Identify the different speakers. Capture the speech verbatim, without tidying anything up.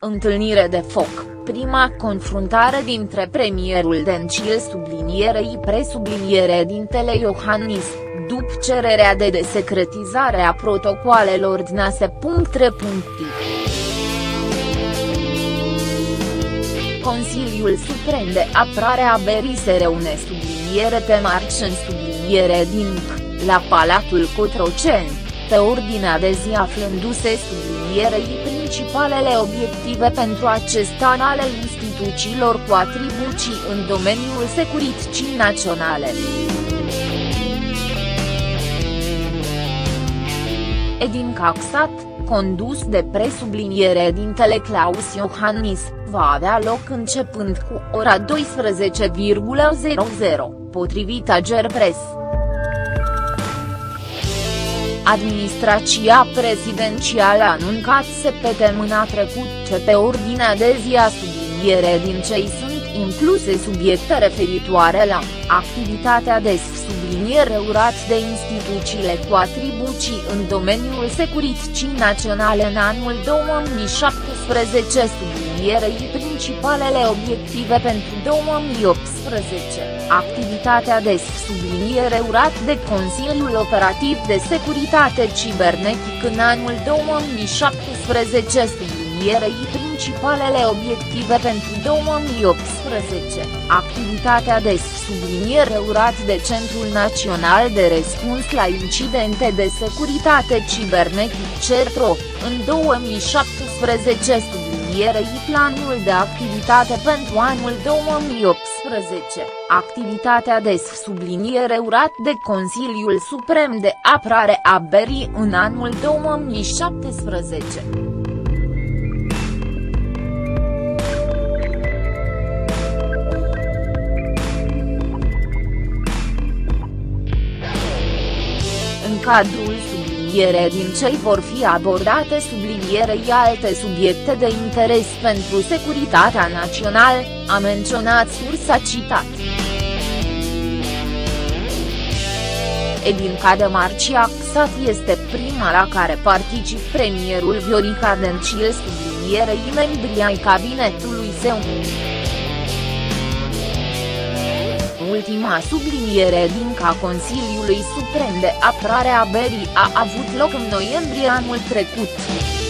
Speaker 1: Întâlnire de foc, prima confruntare dintre premierul Dencil sublinierei presubliniere dintele Iohannis, după cererea de desecretizare a protocoalelor D N A S E. Consiliul Suprem de Apărare a Berii se reune subliniere pe marți în subliniere din C, la Palatul Cotroceni, pe ordinea de zi aflându-se sublinierei principalele obiective pentru acest an ale instituțiilor cu atribuții în domeniul securității naționale. Edin Caxat, condus de presubliniere dintele Claus Iohannis, va avea loc începând cu ora douăsprezece zero zero, potrivit Agerpres. Administrația prezidențială a anuncat săptămâna trecută că pe ordinea de zi a subliniere din cei sunt incluse subiecte referitoare la activitatea de subliniere urat de instituțiile cu atribuții în domeniul securității naționale în anul două mii șaptesprezece sublinierei principalele obiective pentru două mii optsprezece, activitatea de subliniere urat de Consiliul Operativ de Securitate Cibernetică în anul două mii șaptesprezece sublinierei principalele obiective pentru două mii optsprezece, activitatea de subliniere urat de Centrul Național de Răspuns la Incidente de Securitate Cibernetic CERTRO, în două mii șaptesprezece sublinierei planul de activitate pentru anul două mii optsprezece, activitatea de subliniere urat de Consiliul Suprem de Apărare a Berii în anul două mii șaptesprezece. În cadrul subliniere din cei vor fi abordate sublinierei alte subiecte de interes pentru securitatea națională, a menționat sursa citat. Edin Cademarcia Xat este prima la care particip premierul Viorica Dencil sublinierei membrii ai cabinetului său. Ultima subliniere din ca Consiliului Suprem de Apărare a Berii a avut loc în noiembrie anul trecut.